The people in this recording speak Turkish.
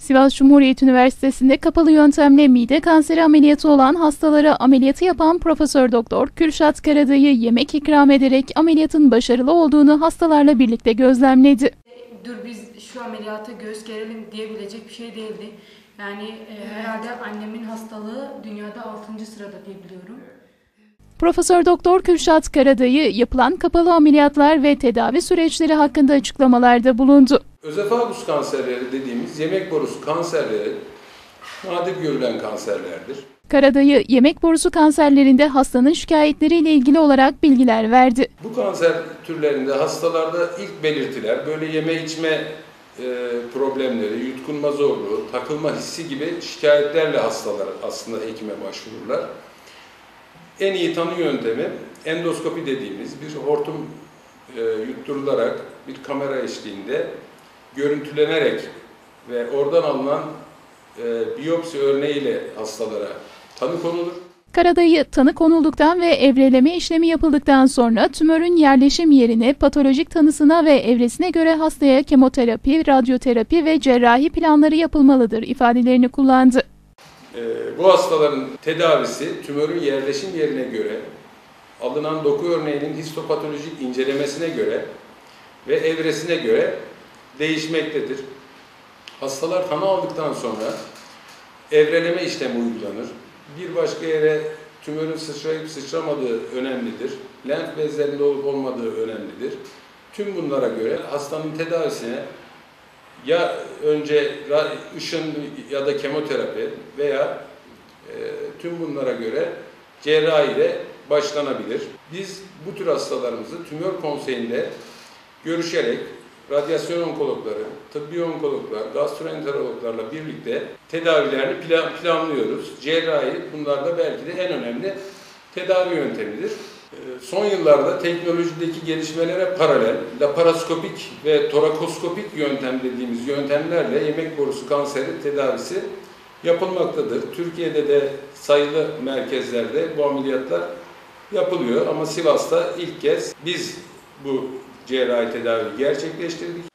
Sivas Cumhuriyet Üniversitesi'nde kapalı yöntemle mide kanseri ameliyatı olan hastalara ameliyatı yapan Profesör Doktor Kürşat Karadayı yemek ikram ederek ameliyatın başarılı olduğunu hastalarla birlikte gözlemledi. Dur biz şu ameliyata göğüs gerelim diyebilecek bir şey değildi. Yani herhalde annemin hastalığı dünyada 6. sırada diye biliyorum. Profesör Doktor Kürşat Karadayı yapılan kapalı ameliyatlar ve tedavi süreçleri hakkında açıklamalarda bulundu. Özefagus kanserleri dediğimiz yemek borusu kanserleri nadir görülen kanserlerdir. Karadayı yemek borusu kanserlerinde hastanın şikayetleriyle ilgili olarak bilgiler verdi. Bu kanser türlerinde hastalarda ilk belirtiler böyle yeme içme problemleri, yutkunma zorluğu, takılma hissi gibi şikayetlerle hastalar aslında hekime başvururlar. En iyi tanı yöntemi endoskopi dediğimiz bir hortum yutturularak bir kamera eşliğinde görüntülenerek ve oradan alınan biyopsi örneğiyle hastalara tanı konulur. Karadayı tanı konulduktan ve evreleme işlemi yapıldıktan sonra tümörün yerleşim yerine, patolojik tanısına ve evresine göre hastaya kemoterapi, radyoterapi ve cerrahi planları yapılmalıdır ifadelerini kullandı. Bu hastaların tedavisi tümörün yerleşim yerine göre, alınan doku örneğinin histopatolojik incelemesine göre ve evresine göre değişmektedir. Hastalar tanı aldıktan sonra evreleme işlemi uygulanır. Bir başka yere tümörün sıçrayıp sıçramadığı önemlidir. Lenf bezlerinde olup olmadığı önemlidir. Tüm bunlara göre hastanın tedavisine ya önce ışın ya da kemoterapi veya tüm bunlara göre cerrahi ile başlanabilir. Biz bu tür hastalarımızı tümör konseyinde görüşerek radyasyon onkologları, tıbbi onkologlar, gastroenterologlarla birlikte tedavilerini planlıyoruz. Cerrahi bunlar da belki de en önemli tedavi yöntemidir. Son yıllarda teknolojideki gelişmelere paralel laparoskopik ve torakoskopik yöntem dediğimiz yöntemlerle yemek borusu kanseri tedavisi yapılmaktadır. Türkiye'de de sayılı merkezlerde bu ameliyatlar yapılıyor ama Sivas'ta ilk kez biz bu cerrahi tedavi gerçekleştirdik.